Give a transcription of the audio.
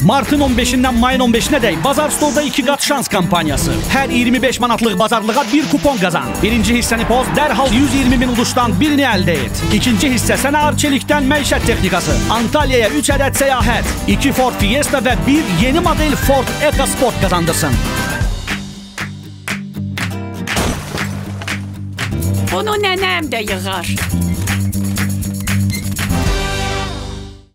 Martın 15-dən mayın 15-nə dək Bazar Store'da 2 qat şans kampaniyası. Hər 25 manatlıq bazarlığa bir kupon qazan. Birinci hissəni poz, dərhal 120 min uduşdan birini əldə et. İkinci hissə sənə Arçelikdən məişət texnikası. Antalyaya 3 ədəd səyahət, 2 Ford Fiesta və 1 yeni model Ford EcoSport qazandırsın. Bunu nənəm də yığar.